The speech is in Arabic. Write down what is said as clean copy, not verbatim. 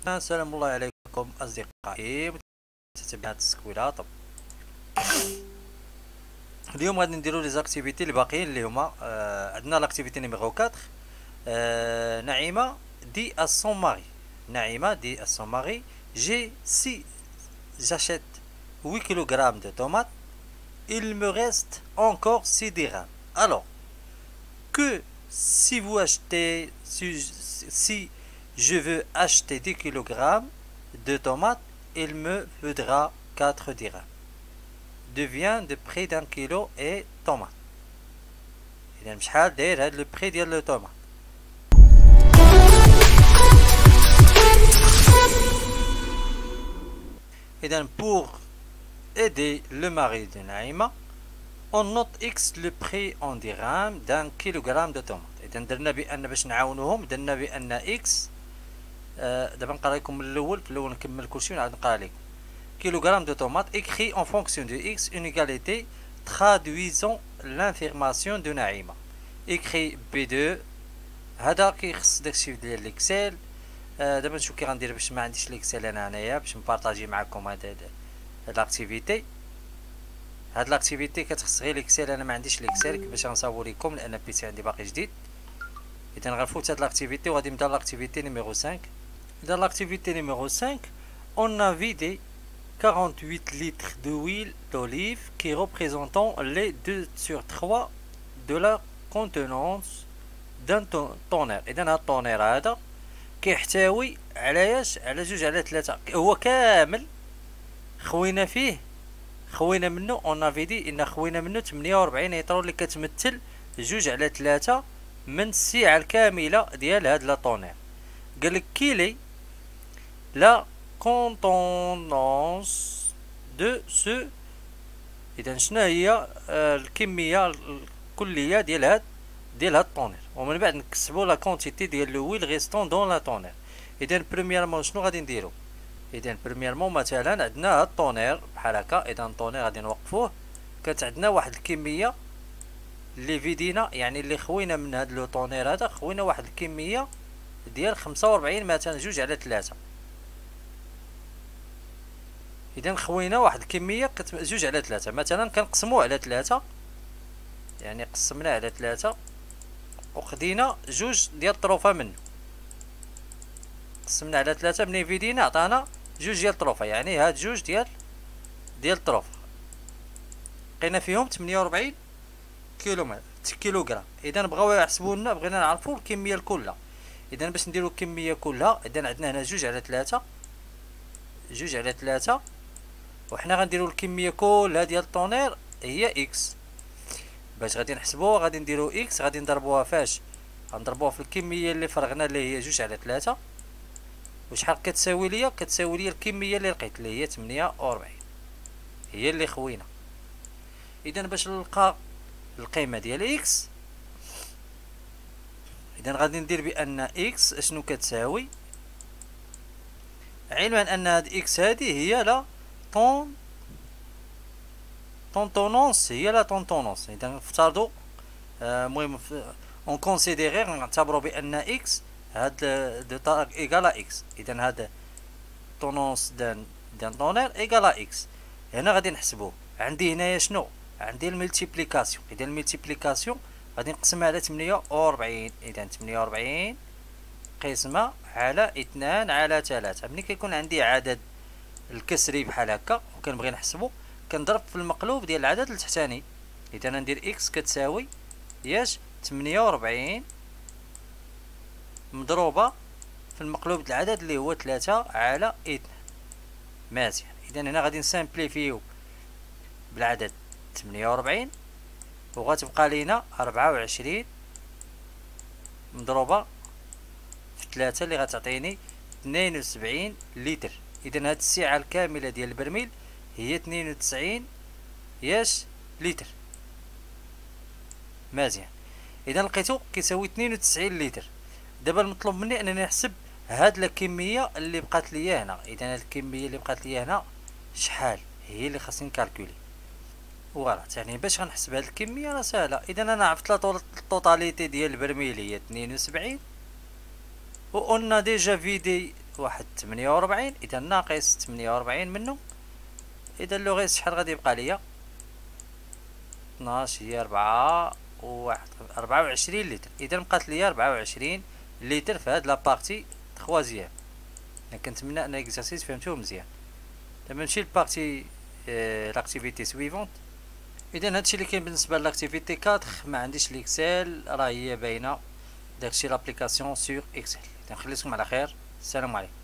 السلام الله عليكم أصدقائي متابعين التسكويلة. طب اليوم غادي نديرو لي زاكتيفيتي الباقيين اللي هما عندنا لاكتيفيتي نيميرو 4. نعيمة دي à son mari. Naïma dit à son mari, j'achète 8 kg de tomates, il me reste encore 6 dirhams. Alors, que si vous achetez, si je veux acheter 10 kg de tomates, il me faudra 4 dirhams. Devient de prix d'un kilo et tomate. إذا بشحال داير هاد لو بري ديال لو طوماط. إذا pour aider le mari de Naïma, on note X le prix en dirham d'un kilogramme de tomate. إذا درنا بأن باش نعاونوهم درنا بأن X دابا نقرا لكم من الأول، في الأول نكمل كلشي ونعاود نقرا لكم. Kilogramme de tomates écrit en fonction de X une égalité traduisant l'information de Naïma. écrit B2 هذا كيخص داكشي ديال الاكسل. دابا نشوف كي غندير باش ما عنديش الاكسل انا هنايا باش نبارطاجي معكم هاد لاكتيفيتي. هاد لاكتيفيتي كتخص غير الاكسل، انا ما عنديش الاكسل باش غنصاوب لكم لان بيسي عندي باقي جديد. اذا غنفوت هاد لاكتيفيتي وغادي نبدا لاكتيفيتي نيميرو 5. اذا لاكتيفيتي نيميرو 5 on a vidé 48 litres d'huile d'olive qui représentent les 2 sur 3 de la contenance d'un tonnerre. إذا هاد الطونير هذا كيحتوي على ياش؟ على 2/3. هو كامل خوينا منه اون فيدي ان خوينا منه 48 لتر اللي كتمثل 2/3 من السعة الكاملة ديال هاد لا طونير. قالك كيلي لا كونتونونس دو سو. اذا شنو هي الكميه الكليه ديال هاد الطونير، ومن بعد نكتبوا لا كونتيتي ديال لويل ريستون دون لا طونير. اذا بريميرمون شنو غادي نديرو؟ اذا بريميرمون مثلا عندنا هاد الطونير بحال هكا. اذا الطونير غادي نوقفوه، كانت عندنا واحد الكميه اللي فيدينا، يعني اللي خوينا من هاد لو طونير هذا خوينا واحد الكميه ديال 45 مثلا 2/3. إذا خوينا واحد الكمية 2/3 مثلا كنقسموه على 3، يعني قسمناه على 3 وخدينا 2 ديال الطروفة منه. قسمنا على 3 منين فيدينا عطانا 2 ديال الطروفة، يعني هاد 2 ديال الطروفة لقينا فيهم 48 كيلوغرام. إذا بغاو يحسبوا لنا، بغينا نعرفوا الكمية الكلها. إذا باش نديرو الكمية كلها، إذا عندنا هنا 2/3 2/3 وحنا غنديرو الكميه كلها ديال الطونير هي اكس. باش غادي نحسبوها غادي نديرو اكس، غادي نضربوها فاش؟ غنضربوها في الكميه اللي فرغنا اللي هي 2/3. وشحال كتساوي ليا؟ كتساوي ليا الكميه اللي لقيت اللي هي 48 هي اللي خوينا. اذا باش نلقى القيمه ديال اكس، اذا غادي ندير بان اكس اشنو كتساوي، علما ان هاد اكس هادي هي لا طونطونونس، هي لا طونطونونس. اذا نفترضوا المهم اون كونسيديري نعتبروا بان اكس هاد دو طاق ايكالا اكس. اذا هاد طونونس دان طونير ايكالا اكس. هنا غادي نحسبوه. عندي هنايا شنو؟ عندي الملتيبليكاسيون. اذا الملتيبليكاسيون غادي نقسمها على 48. اذا 48 قسمة على 2/3. ملي كيكون عندي عدد الكسري بحال هكا وكنبغي نحسبو، كنضرب في المقلوب ديال العدد التحتاني. اذا ندير اكس كتساوي ياش 48 مضروبه في المقلوب ديال العدد اللي هو 3/2. مزيان. اذا هنا غادي نسامبليفيو بالعدد 48 وغتبقى لينا 24 مضروبه في 3 اللي غتعطيني 72 لتر. اذا هاد السعه الكامله ديال البرميل هي 92 لتر. مزيان. اذا لقيتو كيساوي 92 لتر. دابا المطلوب مني انني نحسب هاد الكميه اللي بقات ليا هنا. اذا هاد الكميه اللي بقات ليا هنا شحال هي اللي خاصني نكالكولي. فوالا، يعني باش غنحسب هاد الكميه راه ساهله. اذا انا عرفت الطوطاليتي ديال البرميل هي 72 و اون ديجا فيدي واحد 48. اذا ناقص 48 منه، اذا لو غير شحال غادي يبقى ليا؟ 12 هي 4 وواحد 24 لتر. اذا بقات ليا 24 لتر في هاد لابارتي تخوازيام. انا كنتمنى ان الاكزرسيس فهمتوه مزيان. دابا نمشي لبارتي لاكتيفيتي سويفونت. اذا هادشي اللي كاين بالنسبه لاكتيفيتي 4. ما عنديش ليكسل، راه هي باينه. داكشي لابليكاسيون سور اكسل. نخليكم على خير، السلام عليكم.